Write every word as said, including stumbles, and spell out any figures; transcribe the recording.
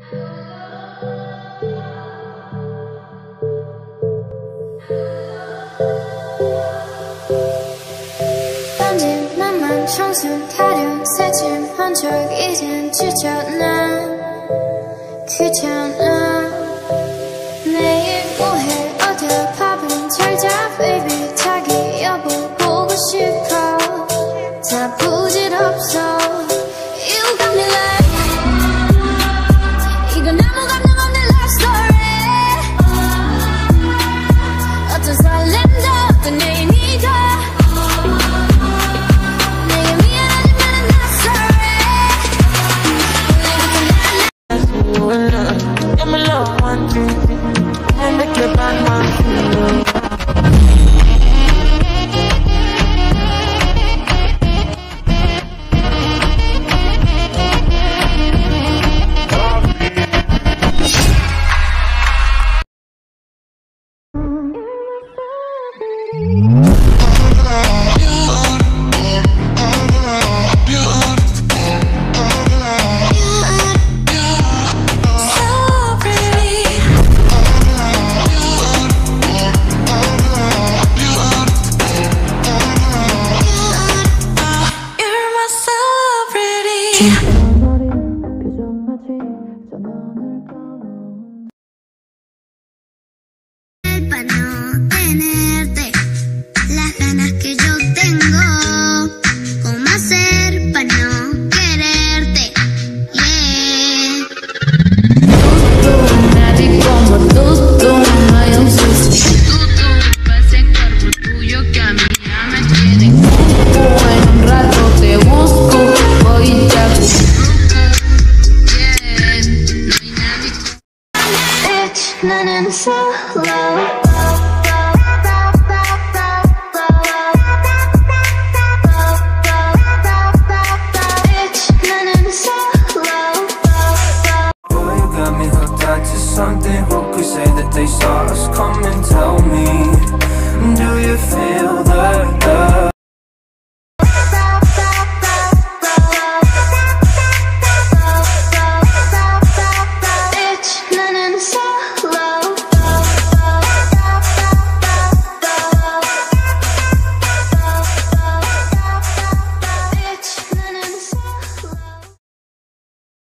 던진 맘만 청순 타령 새침한 척 이젠 지쳤나 귀찮아 내일 뭐해 어디야 밥은 잘자 baby 자기 여보 보고 싶어 다 부질없어 You got me like 이건 아무 감동 없는 love story 어떤 설렘도 어떤 내 의미가 내게 미안하지만은 not sorry Give me love one thing and make your bad man feel. Para no tenerte las ganas que yo tengo, cómo hacer para no quererte, yeah. Tú, nadie como tú, tú, no hay un sustituto. Ese cuerpo tuyo que a mí ya me tiene. En un rato te busco, voy y te Bitch, 나는 solo.